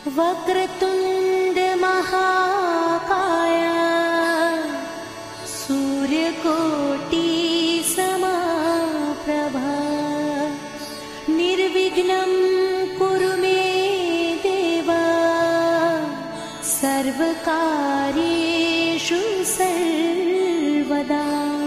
वक्रतुंड महाकाय सूर्यकोटि समप्रभा निर्विघ्नं कुरु मे देव सर्वकार्येषु सर्वदा।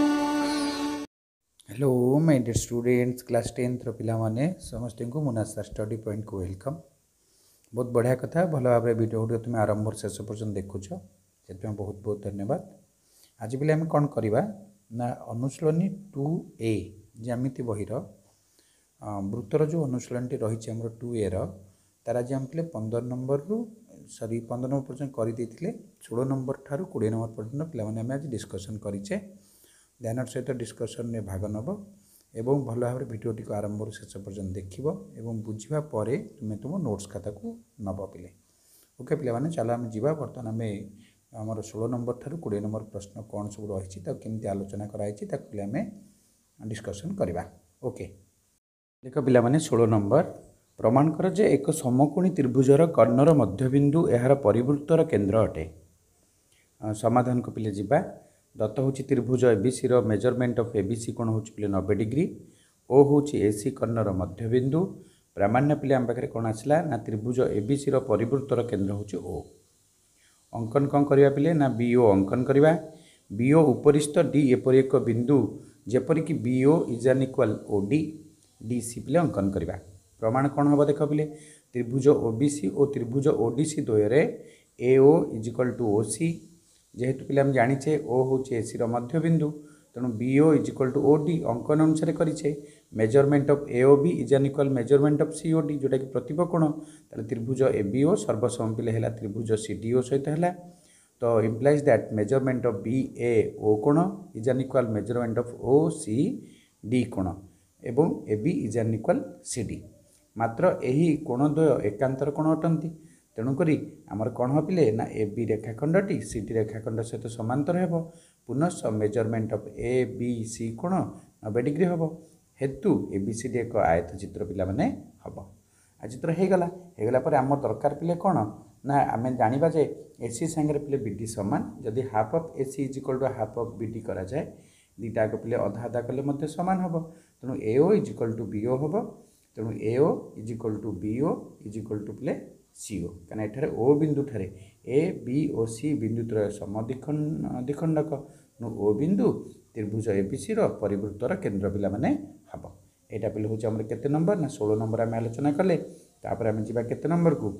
Hello my dear students, class 10 पिला माने समस्त को मुनासा स्टडी पॉइंट को वेलकम। बहुत बढ़िया कथा, भल भाव वीडियो तुम आरंभ शेष पर्यटन देखुच, से बहुत बहुत धन्यवाद। आज पिला आम कौन करवा ना अनुशीलनी 2A ज्यामिति बहीर वृत्तर जो अनुशीलनी रही आम 2A तार आज आम पे 15 नंबर पर्यटन करते 16 नंबर ठार 20 नंबर पर्यटन पे आज डिस्कसन करें। ध्यान सहित डिस्कसन में भाग नब एवं भल भाव भिडियोटी को आरंभ शेष पर्यटन देख बुझा तुम्हें तुम नोट्स खाता को नब पिले। ओके पे चलो आम जा बर्तमान आम आमर 16 नंबर ठार 20 नंबर प्रश्न कौन सब रही केमती आलोचना कराई आम डिस्कसन करवा। ओके देख पिला 16 नंबर प्रमाण कर जे एक समकोणी त्रिभुजर कर्णर मध्यबिंदु यार परिवृत्तर केन्द्र अटे। समाधान को पिले जीवा। दत्त हूँ त्रिभुज एबीसी मेजरमेंट ऑफ एबीसी कोण हूँ पे 90 डिग्री। ओ हूँ एसी कर्णर मध्यबिंदु। प्रामाण्य पिले आम पाखे कौन आसला ना त्रिभुज एबीसी परिवृत्तर केन्द्र हूँ ओ। अंकन कौन करवा पिले ना बीओ अंकन करवा। बीओ उपरिस्थ डी एपरी एक बिंदु जेपरिक BO is an equal OD DC पिले अंकन करवा। प्रमाण कौन हम देख पिले त्रिभुज ओबीसी और त्रिभुज ओडीसी द्वय AO is equal to OC. जेहेतु पिले हम जाचे ओ हूँ एसी मध्यबिंदु तेणु BO is equal to OD अंकन अनुसार करें। Measurement of AO B is an equal measurement of COD जोटा कि प्रतिभ कोण ताले त्रिभुज एबीओ सर्वसम पिले है त्रिभुज सीडीओ सहित है। तो implies that measurement of B A O कोण is an equal measurement of O C D कोण एवं A B is an equal C D. मात्र यही कोणद्वय एकांतर कोण अटंती तेणुक आमर कौन हो पिले ना ए बी रेखाखंडी सी डी रेखाखंड सहित समांतर हे। पुनः measurement of A B C कोण 90 डिग्री हम हेतु ए बी सी डी एक आयत चित्र पिला माने हम आ चित्र होगला पर आम दरकार पिले कौन ना आम जाना जे एसी सांगे पिले बीडी सामान जदि half of AC is equal to half of BD करा जाए दुईटा पिले अधा अधा कले सामान हम तेणु AO is equal to BO हम तेणु AO is equal to BO is equal to पिले सीओ कहीं एठारे ओ बिंदु ठारे ए बी ओ सी बिंदु त्रय समद्विखंडक ओ बिंदु त्रिभुज एबीसी परिवृत्तर केन्द्र पिला माने हम। यहाँ पे हूँ आम के नंबर ना 16 नंबर आम आलोचना कले तापर आम जा के नंबर को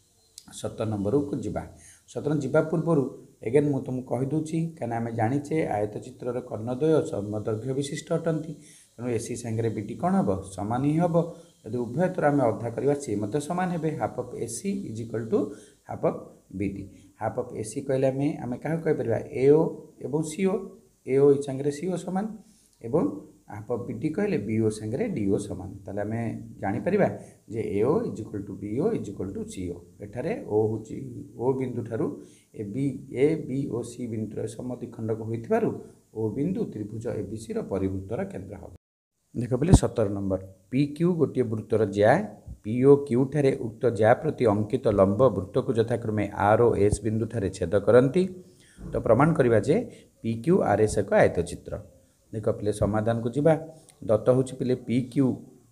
17 नंबर को जा 17 जा पूर्वर एगेन मुझे तुमको कहीदे कहीं आम जाचे आयत चित्र कर्णद्वय समदैर्घ्य विशिष्ट अटंती तेणु एसी सांगे बीटी कौन हम सामान ही हम यदि उभय थर आम अधा करवा सी मत सामान हे half of AC is equal to half of BD. Half of AC कहले आम क्या कहीपर एओ एवं सीओ एओ सांगे सीओ सामान एवं हाफ ऑफ बीडी कहले बीओ सांगे डीओ सामान ताले आम जापर जे AO is equal to BO is equal to CO एठारे ओ हूँ ओ बिंदु ठारू ए बी ओ सी बिंदु समद्विखंडक होइथिबारु ओ बिंदु त्रिभुज एबीसी परिवृत्तर केन्द्र हम। देख पे 17 नंबर पी क्यू गोटे वृत्तर ज्या पीओ क्यू ठारे उक्त ज्या प्रति अंकित लंब वृत्त को यथाक्रमे आर ओ एस बिंदु ठारे छेद करती। तो प्रमाण करवा जे पी क्यू आर एस एक आयत चित्र। देख पे समाधान को जीवा। दत्त हूँ पे पी क्यू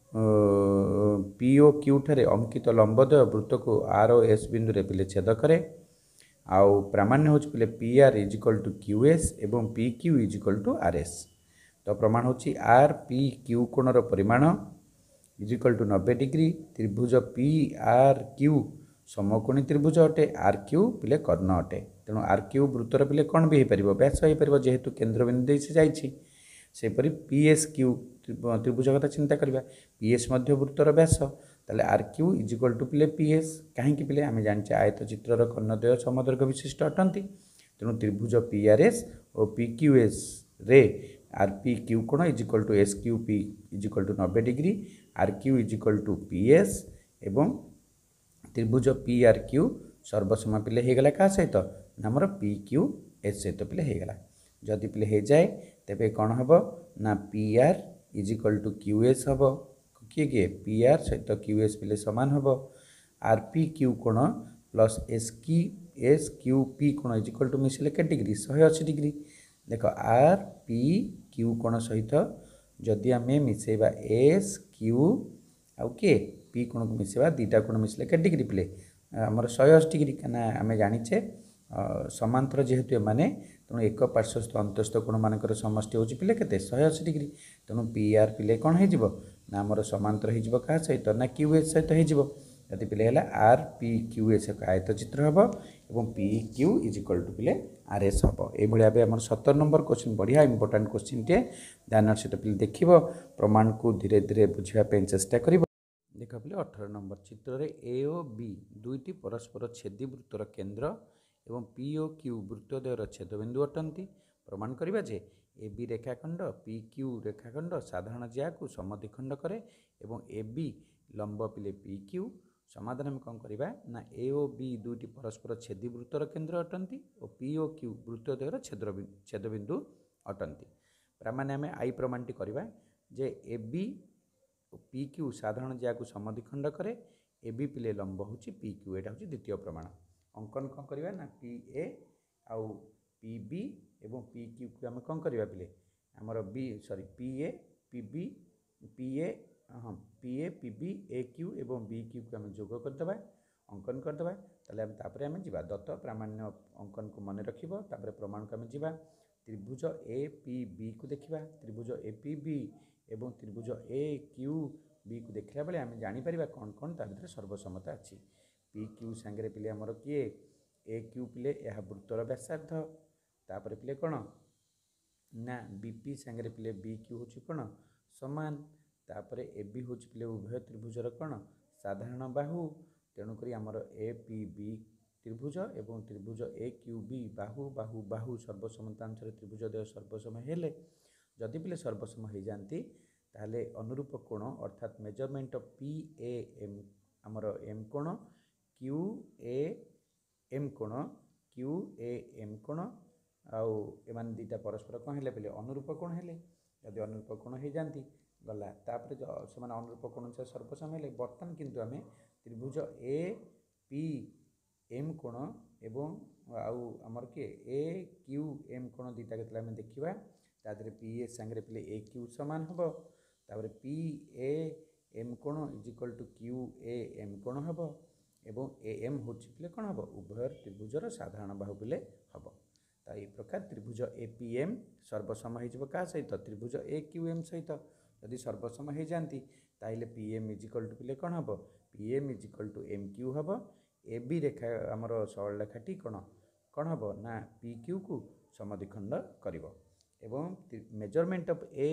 पीओ क्यू ठारे अंकित लंबद्वय वृत्त को आर ओ एस बिंदु पे छेद करे। आउ प्रामाण्य हूँ पे P R is equal to Q S एवं P Q is equal to R S. तो प्रमाण हूँ आर पी क्यू कोणर परिमाण इज इक्वल टू 90 डिग्री। त्रिभुज पी आर क्यू समकोणी त्रिभुज अटे आर क्यू पिले कर्ण अटे तेणु आर क्यू वृत्तर पिले कौन भी हो पार व्यास हो पार जेहेतु केन्द्रबिंदु से जापरी पी एस क्यू त्रिभुज कथा चिंता करवा पी एस वृत्तर व्यास ताले R Q is equal to पिले पी एस कहीं पिले आम जाने आयत चित्र कर्णद्वय समदैर्घ्य विशिष्ट अटंती तेणु त्रिभुज पी आर एस और पी क्यू एस रे आर पी क्यू कोण is equal to S Q P is equal to 90 degree R Q is equal to P S एवं त्रिभुज पी आर क्यू सर्वसम पिले होगला क्या सहित आमर पी क्यू एस सहित पिले होगला। जदि पिले हो जाए तेरे कौन हम ना P R is equal to Q S हम किए किए पी आर सहित क्यू एस पिले सामान हम आर पी क्यू कोण प्लस एस क्यू पी कोण इज इक्वल टू मिसिले के डिग्री 180 डिग्री। देख आर पी क्यू कोण सहित जदि आम मिसेबा एस क्यू आउ के पी कोण को मिसेबा दुईटा कोण मिसले के डिग्री पिले आमर 180 डिग्री कहीं आम जाचे समांतर जेहेतु एमाने तेणु एक पार्श्वस्थ अंतस्थ कोण मानकर समष्टि होची पिले केते 180 डिग्री। तेणु पी आर पिले कौन हो आमर समांतर हो क्या सहित ना क्यू एस सहित हो जदि पिले आर पी क्यू एस एक आयत चित्र हम और P Q is equal to पिले आर एस हम ये आम 17 नंबर क्वेश्चन बढ़िया इंपोर्टाट क्वेश्चन टे ध्यान सहित पिले देख प्रमाण को धीरे धीरे बुझापी चेष्टा कर। देख पिले 18 नंबर चित्र रे ए ओ बी दुईटी परस्पर छेदी वृत्तर केन्द्र एवं पी ओ क्यू वृत्तद्वयर छेदबिंदु अटंती। प्रमाण करिबा जे ए बी रेखाखंड पी क्यू रेखाखंड साधारण ज्या को समद्विखंड करे एवं ए बी लंब पिले पी क्यू। समाधान में कौन करवा ना ए ओ बी दुईटी परस्पर छेदी वृत्तर केन्द्र अटंती और पी ओ क्यू वृत्तद्वयर छेदबिंदु अटंती। प्रमाण आम आई प्रमाणटी करवा जे ए बी पी क्यू साधारण ज्या को समद्विखंड करे ए बी पिले लंब हूँ पी क्यू यहाँ हूँ द्वितीय प्रमाण। अंकन कौन करवा ना पी ए आउ पी बी एवं पी क्यू को आम कौन करवा पिले आमर B sorry P A P B P A हाँ P A P B A Q एवं बी क्यू को आम जोग करदे अंकन करदे तापर आम जा दत्त प्रामाण्य अंकन को मन रख प्रमाण को आम जा त्रिभुज ए पी बी को देखा त्रिभुज ए पी बी एवं त्रिभुज ए क्यू बी को देखला बेले आम जापर कौन कौन ता भर सर्वसम्मता अच्छी पी क्यू सांगे पिले आमर किए ए क्यू पिले यह वृत्तर व्यासार्ध तापर पिले कौन ना बीपी सांगे पिले बी क्यू हूँ कौन समान तापर ए बी हूँ पिले उभय त्रिभुजर कौन साधारण बाहु तेणुक आमर ए पी बी त्रिभुज एवं त्रिभुज ए क्यू बी बाहु बाहु बाहु सर्वसम्मतांशर त्रिभुजद्वय सर्वसम हेले जदि पिले सर्वसम हो जाती ताहले अनुरूप कोण अर्थात measurement of P A M आमर एम कोण क्यू ए एम कोण क्यू ए एम कोण आउ एमान दुईटा परस्पर कौन है पे अनुरूप कोण है जदि अनुरूप कोण हो जाती गला तापर से अनुरूप कोण से सर्वसम है बर्तमान किंतु आम त्रिभुज ए पी एम कोण एवं आउ आमर किए ए क्यू एम कोण दुईटा के देखा तादे पी ए सांगे पिले ए क्यू सामान हम तापर पी ए एम कोण is equal to Q A M कोण हम एवं ए एम हूँ पिले कौन हम उभय त्रिभुजर साधारण बाहु पिले हम तो ये प्रकार त्रिभुज ए पी एम सर्वसम हो क्या सहित त्रिभुज ए क्यू एम सहित जदि सर्वसम हो जाती ताइले P M is equal to पिले कौन हम P M is equal to M Q हम ए बी रेखा आमर सरल रेखाटी कौन कौन हम ना पी क्यू को समद्विखंड कर एवं measurement of A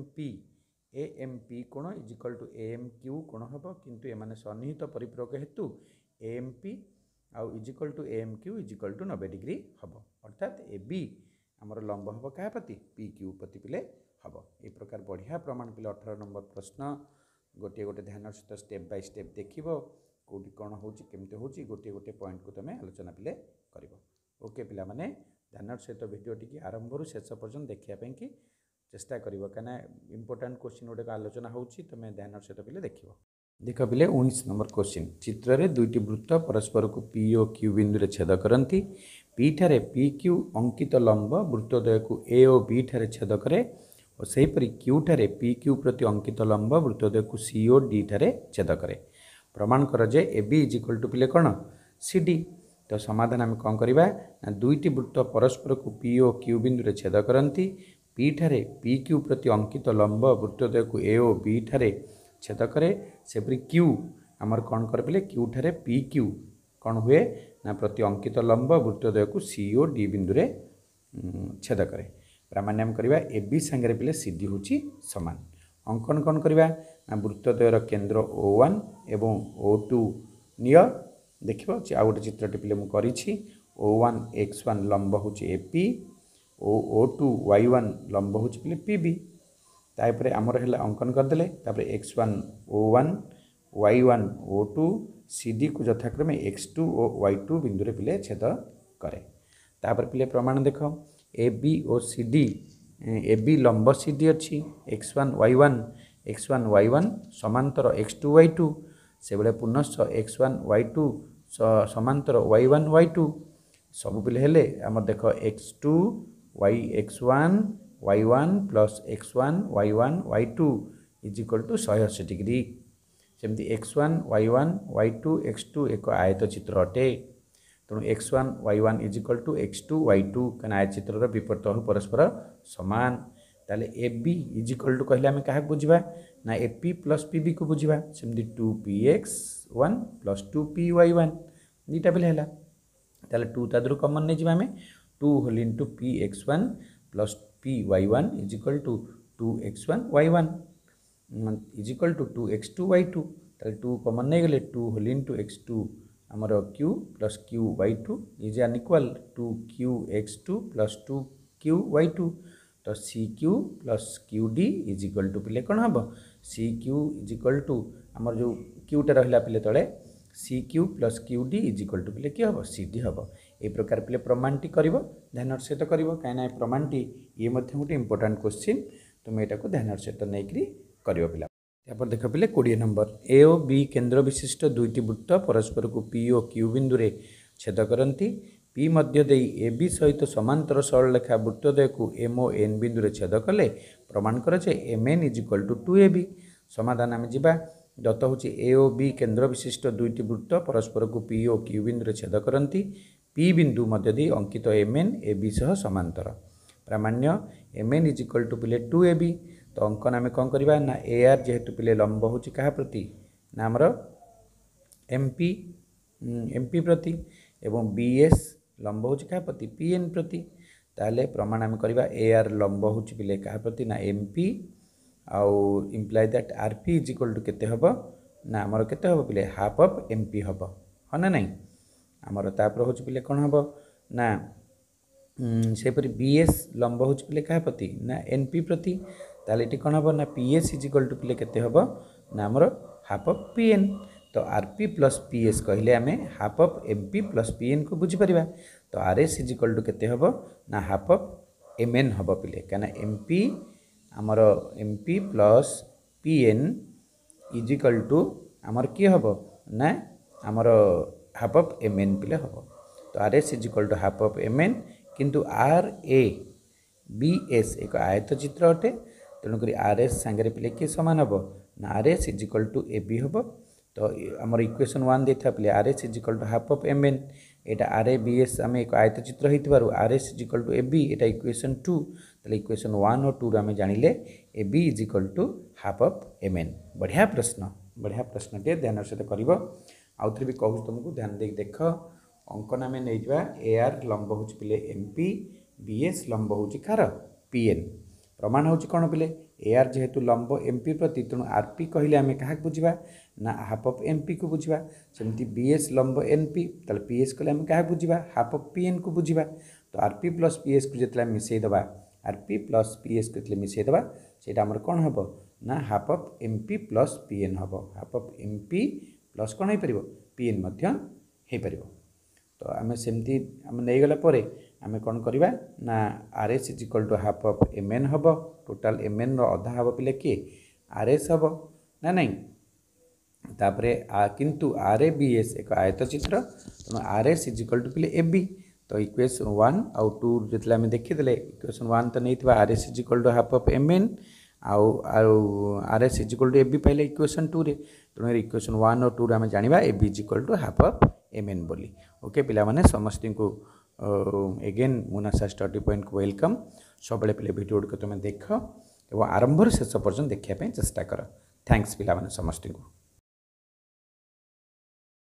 M P कोण is equal to A M Q कोण हम किंतु एमाने सन्निहित परिपूरक हेतु ए एम पी आउ is equal to A M Q is equal to 90 degree हम अर्थात ए बी आमर लंब हम क्या प्रति पी क्यू प्रति पिले हम ये प्रकार बढ़िया प्रमाण पिले 18 नंबर प्रश्न गोटे गोटे ध्यान सहित स्टेप बाय स्टेप देख कौटी कौन होमती हो गोटे गोटे पॉइंट को तुम आलोचना पिले कर ओके पिला माने ध्यान सहित भिडियोटी आरंभ शेष पर्यटन देखापी कि चेष्टा कर कहीं इंपोर्टाट क्वेश्चन गोटे आलोचना होती तुम ध्यान सहित पिले देख पिले 19 नंबर क्वेश्चन चित्र रे दुईटी वृत्त परस्पर को पी ओ क्यू बिंदु छेद करती पी ठारे पी क्यू अंकित लंब वृत्तद्वय को ए ओ बी ठारे छेद करे और सेहीपरि क्यू ठारे पी क्यू प्रति अंकित लंब वृत्तद्वय को सी ओ डी ठारे छेद करे। प्रमाण कर जे A B is equal to पिले कौन सी डी। तो समाधान आम कौन करवा ना दुईटी वृत्त परस्पर को पी ओ क्यू बिंदु छेद करती पी ठारे पी क्यू प्रति अंकित लंब वृत्तद्वय को ए ओ बी ठारे छेद करे सेपरि क्यू आमर कौन कर पे क्यू ठारे पी क्यू कौन हुए ना प्रति अंकित लंब वृत्तद्वय को सी ओ डी बिंदु छेद करे। प्रामाण्य आम करवा ए बी सांगे पे सी डी हूँ सामान अंकन कौन करवा ना वृत्तद्वयर केन्द्र O1 एवं O2 निय देखिए आ गोटे चित्रटी पे मुझे O1 X1 लंब हूँ AP O2 Y1 लंब हूँ पे PB तापर आमर है अंकन करदे X1 O1 Y1 O2 CD को यथाक्रमे X2 और Y2 बिंदु पिले छेद करे। तापर पिले प्रमाण देख AB और CD AB लंब CD अच्छी X1 Y1 समांतर X2 Y2 से बड़े पुनश्च X1 Y2 समांतर y1 y2 सब पिले हेले आम देख x2 x1 y1 plus x1 y1 y2 is equal to 180 degree सेमती x1 y1 y2 x2 एक आयत चित्र अटे तेणु x1 y1 is equal to x2 y2 क्या आयत चित्र विपरीत बाहु परस्पर समान ताले AB इज इक्वल टू कहले आम क्या बुझा ना AP प्लस PB को बुझा सेमती 2px1 प्लस 2py1 दुईटा बेले है ताले 2 तादर कमन नहीं जाए आम 2 whole into px1 plus py1 is equal to 2x1 y1 is equal to 2x2 y2 ताले 2 कमन नहीं गले 2 होल इंटू x2 आमर q plus q y2 is an equal 2qx2 plus 2qy2 तो CQ plus QD is equal to पिले कौन हम CQ is equal to आमर जो क्यूटा रहा पिले तले CQ plus QD is equal to पिले कि हम CD हम ए प्रकार पिले प्रमाणटी कर ध्यान सहित कर कहीं प्रमाणटी ये गोटे इंपोर्टाट क्वेश्चन तुम यहाँ ध्यान सहित नहीं कर पिला यापर देख पिले 20 नंबर ए और बी केन्द्र विशिष्ट दुईटी वृत्त परस्पर को P और Q बिंदु रे छेद करती P Madhya they A B सहित समांतर सरलरेखा वृत्तद्वय को M और N बिंदु रे छेद कले प्रमाण कर MN is equal to 2AB समाधान आम जा दत्त हूँ ए और बी केन्द्र विशिष्ट दुईटी वृत्त परस्पर को P और Q बिंदु रे छेद करती P बिंदु मध्य दे अंकित MN AB सह समांतर प्रामाण्य MN इज इक्वल टू पिले 2AB तो अंकन आम कौन करवा ना AR जेहेतु पिले लंब हूँ क्या प्रति ना आमर MP प्रति एवं BS लंब हूँ क्या प्रति PN प्रति ताले प्रमाण आम करवा AR लंब हूँ पिले क्या प्रति ना MP आउ imply that RP is equal to केते हबो ना आमर केते हबो पिले हाफ ऑफ MP हबो हाँ ना नहीं आमर तापर हूँ पिले कौन हबो ना सेपरी BS लंब हूँ पिले क्या प्रति ना NP प्रति ताले ये कौन हम ना PS इज इक्वल टू पिले केते हबो ना आमर हाफ ऑफ PN तो RP प्लस PS कहले आम half of MP plus PN को बुझीपर तो RS इज इक्वल टू केते हबो ना हाफ ऑफ MN हबो पिले क्या MP आमर MP plus PN is equal to आमर कि हबो ना आमर हाफ ऑफ MN पिले हबो तो RS is equal to half of MN किंतु RABS एक आयत चित्र अटे तेणुक RS सांगे पिले किए सामान हम ना RS is equal to AB हम तो आमर इक्वेशन 1 देता पिले RS is equal to half of MN यहाँ RABS आम एक आयत चित्र हो RS is equal to AB यहाँ इक्वेशन 2 तो इक्वेशन 1 और 2 आम जानिले AB is equal to half of MN बढ़िया प्रश्न टे ध्यान सहित कर आउ थे भी कहूँ तुमको ध्यान दे देख अंकन आम नहीं AR लंब हूँ पिले MP BS लंब हूँ कार PN प्रमाण हूँ कौन पिले AR जेहेतु लंब MP प्रति तेणु RP कहले आम क्या बुझा ना हाफ ऑफ MP को बुझा सेमती BS लंब NP ताले PS कहले आम क्या बुझा हाफ ऑफ PN को बुझा तो RP प्लस PS को जिते मिसईदे RP प्लस PS को मिसईदे से आमर कौन हम ना half of MP plus PN हम हाफ ऑफ MP प्लस कौन हो पार PN हो पार तो आम सेमती आम नहीं गला आम कौन करवा ना RS is equal to half of MN हम टोटाल MN अधा हम पिले किए RS हम ना नहीं तापरे किंतु RABS एक आयत चित्र तेणु RS इज इक्वल टू पिले AB तो इक्वेशन 1 आउ 2 जिते आम देखीदे इक्वेशन 1 तो नहीं RS is equal to half of MN आउ RS is equal to AB पाइले इक्वेशन 2 रे तेणु इक्वेशन 1 और 2 आम जाना AB is equal to half of MN बोली ओके पिला माने समस्त को एगेन मुनासा स्टडी पॉइंट को वेलकम सब पिले वीडियो को तुम देख और आरंभ शेष पर्यटन देखा चेष्टा कर थैंक्स पिला माने समस्त को।